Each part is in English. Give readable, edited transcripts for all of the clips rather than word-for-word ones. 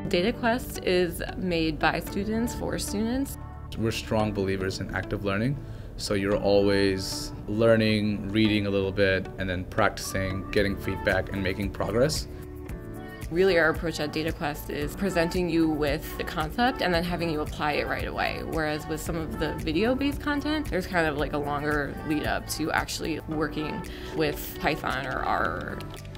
Dataquest is made by students for students. We're strong believers in active learning, so you're always learning, reading a little bit, and then practicing, getting feedback, and making progress. Really, our approach at Dataquest is presenting you with the concept and then having you apply it right away. Whereas with some of the video-based content, there's kind of like a longer lead up to actually working with Python or R.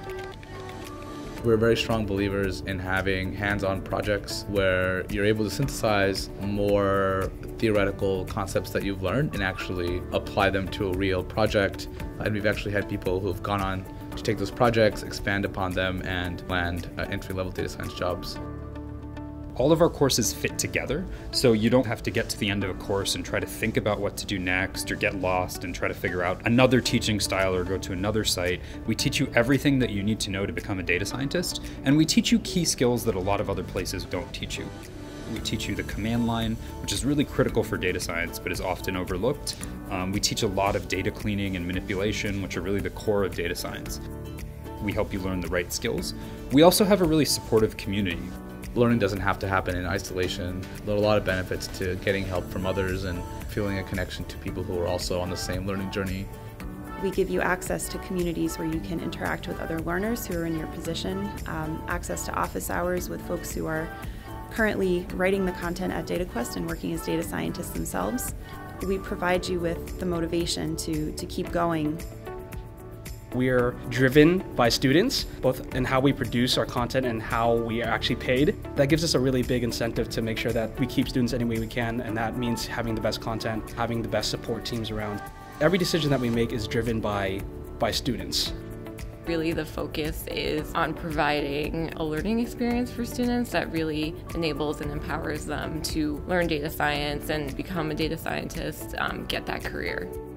We're very strong believers in having hands-on projects where you're able to synthesize more theoretical concepts that you've learned and actually apply them to a real project. And we've actually had people who've gone on to take those projects, expand upon them, and land entry-level data science jobs. All of our courses fit together, so you don't have to get to the end of a course and try to think about what to do next or get lost and try to figure out another teaching style or go to another site. We teach you everything that you need to know to become a data scientist, and we teach you key skills that a lot of other places don't teach you. We teach you the command line, which is really critical for data science, but is often overlooked. We teach a lot of data cleaning and manipulation, which are really the core of data science. We help you learn the right skills. We also have a really supportive community. Learning doesn't have to happen in isolation. There are a lot of benefits to getting help from others and feeling a connection to people who are also on the same learning journey. We give you access to communities where you can interact with other learners who are in your position, access to office hours with folks who are currently writing the content at Dataquest and working as data scientists themselves. We provide you with the motivation to keep going. We are driven by students, both in how we produce our content and how we are actually paid. That gives us a really big incentive to make sure that we keep students any way we can, and that means having the best content, having the best support teams around. Every decision that we make is driven by students. Really, the focus is on providing a learning experience for students that really enables and empowers them to learn data science and become a data scientist, get that career.